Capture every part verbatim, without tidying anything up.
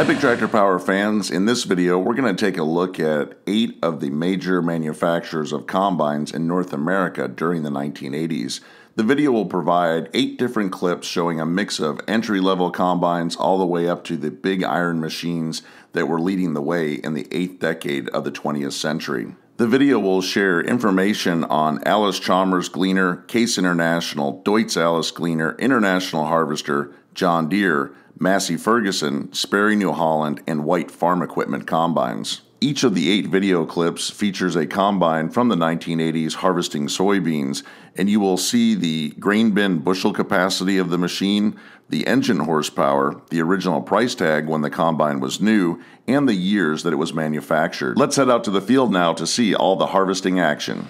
Hi Big Tractor Power fans, in this video we're going to take a look at eight of the major manufacturers of combines in North America during the nineteen eighties. The video will provide eight different clips showing a mix of entry-level combines all the way up to the big iron machines that were leading the way in the eighth decade of the twentieth century. The video will share information on Allis-Chalmers Gleaner, Case International, Deutz Allis Gleaner, International Harvester, John Deere, Massey Ferguson, Sperry New Holland, and White Farm Equipment combines. Each of the eight video clips features a combine from the nineteen eighties harvesting soybeans, and you will see the grain bin bushel capacity of the machine, the engine horsepower, the original price tag when the combine was new, and the years that it was manufactured. Let's head out to the field now to see all the harvesting action.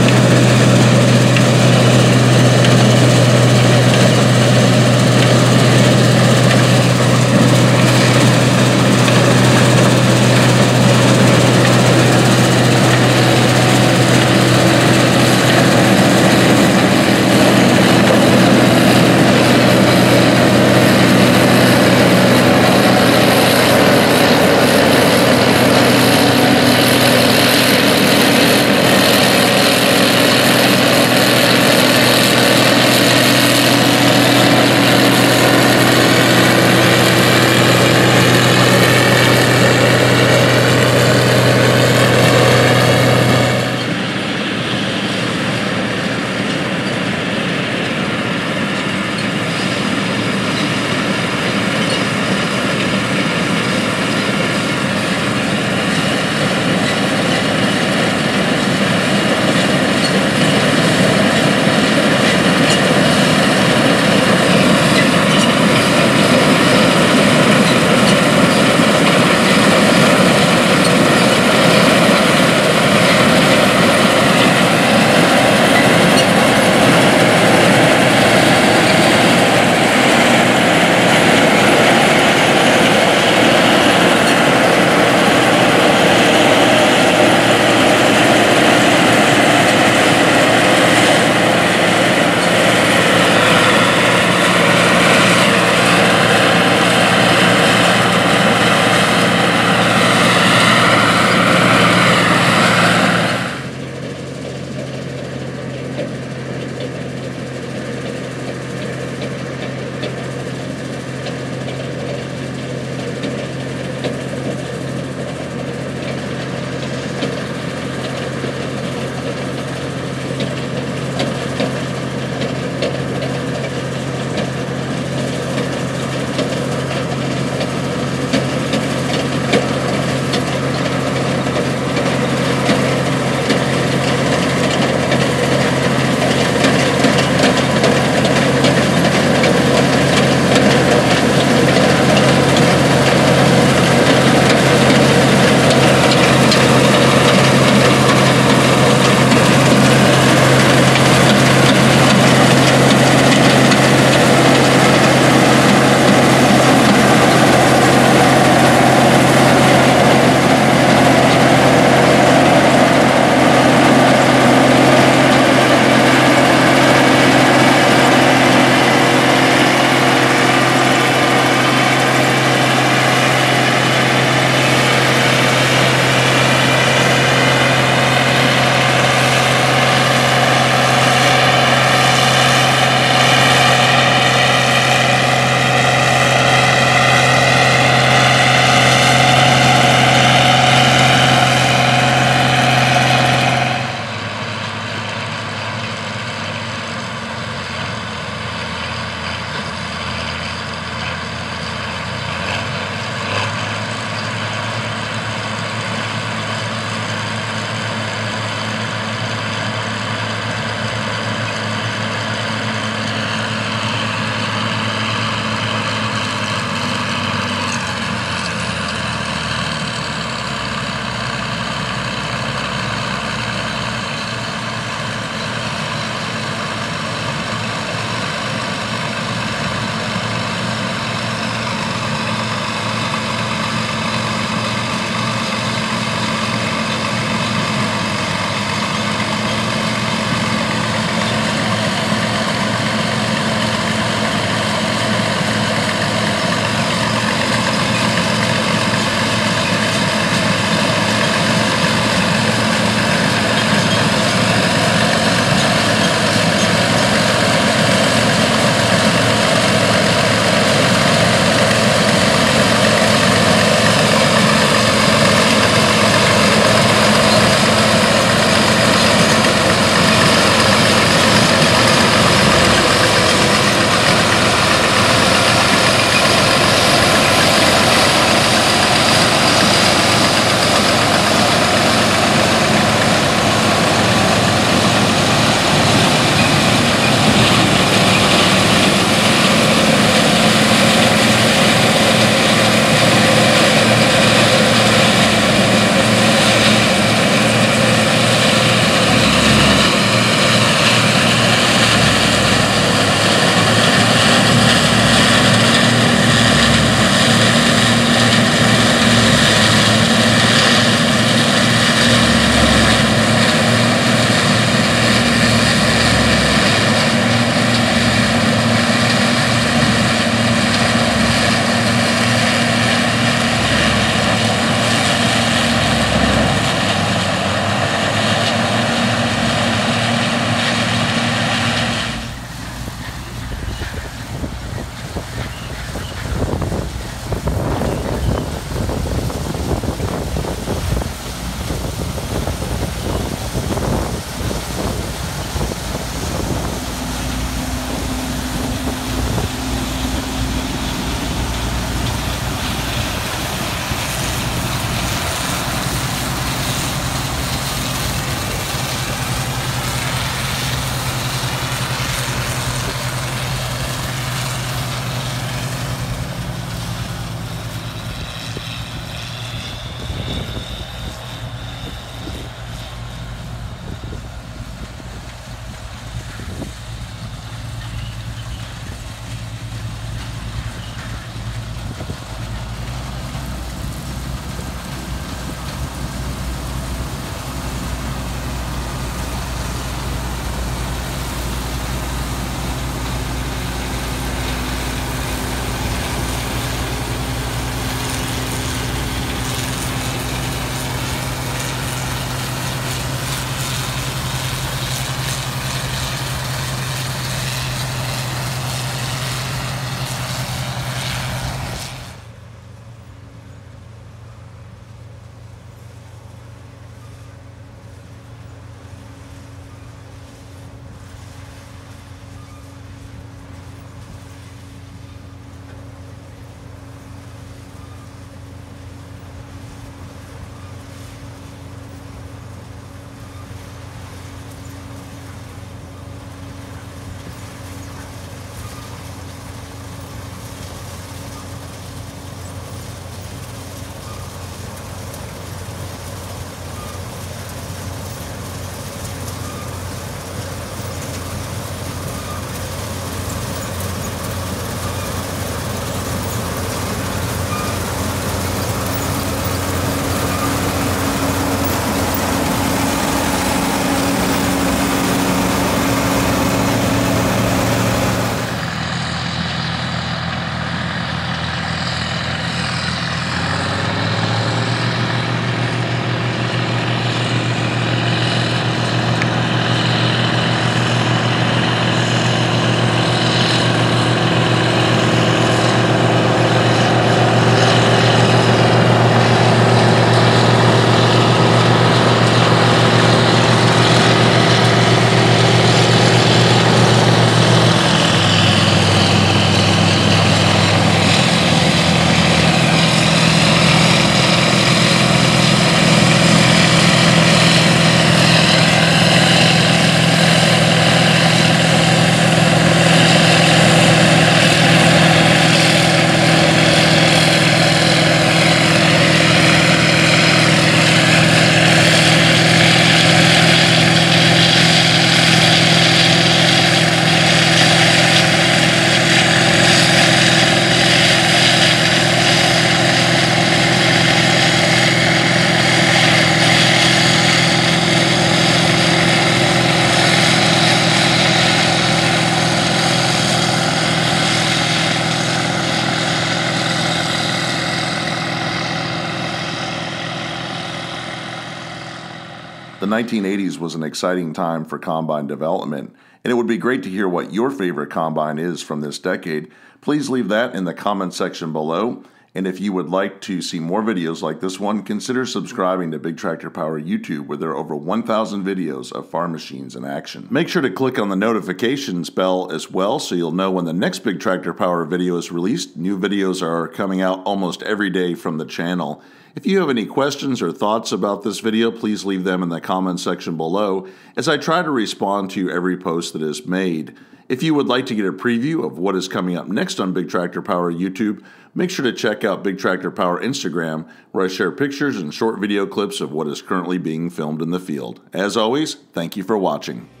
nineteen eighties was an exciting time for combine development, and it would be great to hear what your favorite combine is from this decade. Please leave that in the comment section below. And if you would like to see more videos like this one, consider subscribing to Big Tractor Power YouTube, where there are over one thousand videos of farm machines in action. Make sure to click on the notifications bell as well so you'll know when the next Big Tractor Power video is released. New videos are coming out almost every day from the channel. If you have any questions or thoughts about this video, please leave them in the comment section below, as I try to respond to every post that is made. If you would like to get a preview of what is coming up next on Big Tractor Power YouTube, make sure to check out Big Tractor Power Instagram, where I share pictures and short video clips of what is currently being filmed in the field. As always, thank you for watching.